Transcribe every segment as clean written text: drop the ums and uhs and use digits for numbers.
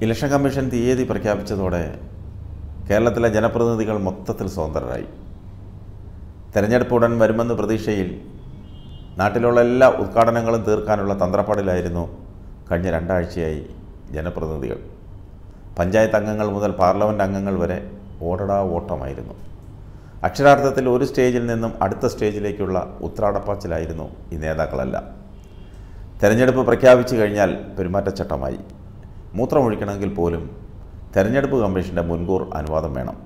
Election commission തീയതി പ്രഖ്യാപിച്ചതോടെ കേരളത്തിലെ ജനപ്രതിനിധികൾ മൊത്തത്തിൽ സ്വതന്ത്രരായി. തെരഞ്ഞെടുപ്പ് ഉടൻ വരുമെന്ന് പ്രതീക്ഷയിൽ നാട്ടിലുള്ള എല്ലാ ഉദ്ഘാടനങ്ങളും തീർക്കാനുള്ള തന്ത്രപ്പാടിലായിരുന്നു കഴിഞ്ഞ രണ്ടാഴ്ചയായി ജനപ്രതിനിധികൾ. പഞ്ചായത്ത് അംഗങ്ങൾ മുതൽ പാർലമെൻറ്റ് അംഗങ്ങൾ വരെ ഓടടാ ഓട്ടമായിരുന്നു. അക്ഷരാർത്ഥത്തിൽ ഒരു സ്റ്റേജിൽ നിന്നും അടുത്ത സ്റ്റേജിലേക്കുള്ള ഉത്രാടപ്പാച്ചിലായിരുന്നു ഈ നേതാക്കളെല്ലാം. തെരഞ്ഞെടുപ്പ് പ്രഖ്യാപിച്ചു കഴിഞ്ഞാൽ പെരുമാറ്റച്ചട്ടമായി. മൂത്രമൊഴിക്കണമെങ്കിൽ പോലും തെരഞ്ഞെടുപ്പ് കമ്മീഷൻ്റെ മുൻകൂർ അനുവാദം വേണം.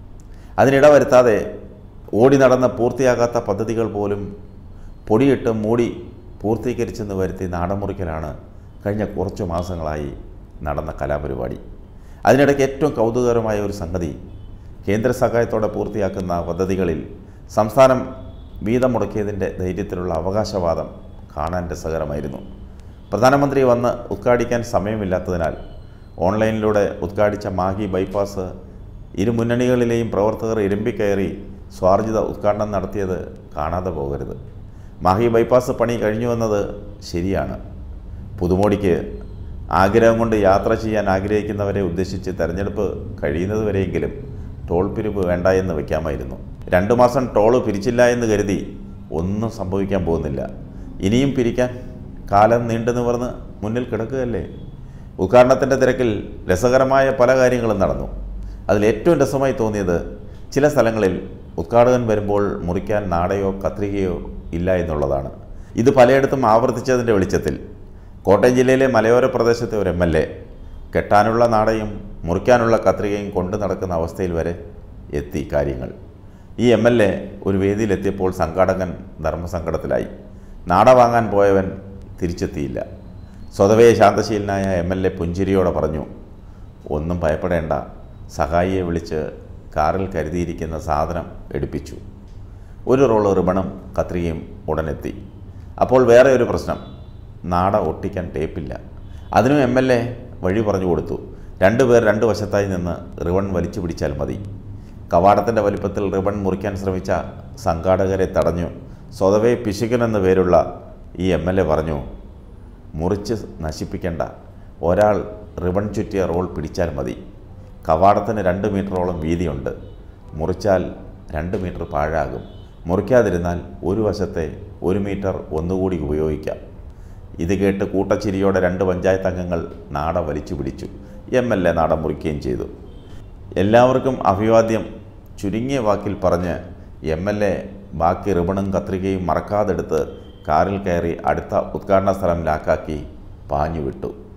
അതിനിട വരുത്താതെ ഓടി നടന്ന പൂർത്തിയാകാത്ത പദ്ധതികൾ പോലും പൊടിയിട്ട് മൂടി പൂർത്തീകരിച്ചെന്ന് വരുത്തി നാടമുറിക്കലാണ് കഴിഞ്ഞ കുറച്ചു മാസങ്ങളായി നടന്ന കലാപരിപാടി. അതിനിടയ്ക്ക് ഏറ്റവും കൗതുകകരമായ ഒരു സംഗതി, കേന്ദ്ര സഹായത്തോടെ പൂർത്തിയാക്കുന്ന പദ്ധതികളിൽ സംസ്ഥാനം വീതം മുടക്കിയതിൻ്റെ ധൈര്യത്തിലുള്ള അവകാശവാദം കാണാൻ രസകരമായിരുന്നു. പ്രധാനമന്ത്രി വന്ന് ഉദ്ഘാടിക്കാൻ സമയമില്ലാത്തതിനാൽ ഓൺലൈനിലൂടെ ഉദ്ഘാടിച്ച മാഹി ബൈപ്പാസ് ഇരു മുന്നണികളിലെയും പ്രവർത്തകർ ഇരമ്പിക്കയറി സ്വാർജിത ഉദ്ഘാടനം നടത്തിയത് കാണാതെ പോകരുത്. മാഹി ബൈപ്പാസ് പണി കഴിഞ്ഞുവെന്നത് ശരിയാണ്. പുതുമോടിക്ക് ആഗ്രഹം കൊണ്ട് യാത്ര ചെയ്യാൻ ആഗ്രഹിക്കുന്നവരെ ഉദ്ദേശിച്ച് തെരഞ്ഞെടുപ്പ് കഴിയുന്നതുവരെയെങ്കിലും ടോൾ പിരിവ് വേണ്ട എന്ന് വയ്ക്കാമായിരുന്നു. 2 മാസം ടോള് പിരിച്ചില്ല എന്ന് കരുതി ഒന്നും സംഭവിക്കാൻ പോകുന്നില്ല. ഇനിയും പിരിക്കാൻ കാലം നീണ്ടു നിവർന്ന് മുന്നിൽ കിടക്കുകയല്ലേ. ഉദ്ഘാടനത്തിൻ്റെ തിരക്കിൽ രസകരമായ പല കാര്യങ്ങളും നടന്നു. അതിലേറ്റവും രസമായി തോന്നിയത് ചില സ്ഥലങ്ങളിൽ ഉദ്ഘാടകൻ വരുമ്പോൾ മുറിക്കാൻ നാടയോ കത്രികയോ ഇല്ല എന്നുള്ളതാണ്. ഇത് പലയിടത്തും ആവർത്തിച്ചതിൻ്റെ വെളിച്ചത്തിൽ കോട്ടയം ജില്ലയിലെ മലയോര പ്രദേശത്തെ ഒരു MLA കെട്ടാനുള്ള നാടയും മുറിക്കാനുള്ള കത്രികയും കൊണ്ടു നടക്കുന്ന അവസ്ഥയിൽ വരെ എത്തി കാര്യങ്ങൾ. ഈ MLA ഒരു വേദിയിലെത്തിയപ്പോൾ സംഘാടകൻ ധർമ്മസങ്കടത്തിലായി. നാട വാങ്ങാൻ പോയവൻ തിരിച്ചെത്തിയില്ല. സ്വതവേ ശാന്തശീലനായ MLA പുഞ്ചിരിയോടെ പറഞ്ഞു, ഒന്നും ഭയപ്പെടേണ്ട, സഹായിയെ വിളിച്ച് കാറിൽ കരുതിയിരിക്കുന്ന സാധനം എടുപ്പിച്ചു. ഒരു റോള് റിബണും കത്രികയും ഉടനെത്തി. അപ്പോൾ വേറെ ഒരു പ്രശ്നം, നാട ഒട്ടിക്കാൻ ടേപ്പില്ല. അതിനും MLA വഴി പറഞ്ഞു കൊടുത്തു. 2 പേർ 2 വശത്തായി നിന്ന് റിബൺ വലിച്ചു പിടിച്ചാൽ മതി. കവാടത്തിൻ്റെ വലിപ്പത്തിൽ റിബൺ മുറിക്കാൻ ശ്രമിച്ച സംഘാടകരെ തടഞ്ഞു സ്വതവേ പിശുക്കനെന്ന് പേരുള്ള ഈ MLA പറഞ്ഞു, മുറിച്ച് നശിപ്പിക്കേണ്ട, ഒരാൾ റിബൺ ചുറ്റിയ റോൾ പിടിച്ചാൽ മതി. കവാടത്തിന് 2 മീറ്ററോളം വീതിയുണ്ട്. മുറിച്ചാൽ 2 മീറ്റർ പാഴാകും. മുറിക്കാതിരുന്നാൽ ഒരു വശത്തെ 1 മീറ്റർ ഒന്നുകൂടി ഉപയോഗിക്കാം. ഇത് കേട്ട് കൂട്ടച്ചിരിയോടെ 2 പഞ്ചായത്ത് അംഗങ്ങൾ നാട വലിച്ചു പിടിച്ചു. MLA നാട മുറിക്കുകയും ചെയ്തു. എല്ലാവർക്കും അഭിവാദ്യം ചുരുങ്ങിയ വാക്കിൽ പറഞ്ഞ് MLA ബാക്കി റിബണും കത്രികയും മറക്കാതെടുത്ത് കാറിൽ കയറി അടുത്ത ഉദ്ഘാടന സ്ഥലം ലാക്കാക്കി പാഞ്ഞു വിട്ടു.